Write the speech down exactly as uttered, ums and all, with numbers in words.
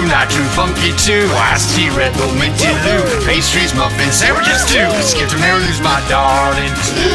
not too funky too. Iced tea, Red Bull, minty Lou. Pastries, muffins, sandwiches too. Skip to Marylou's, my darling.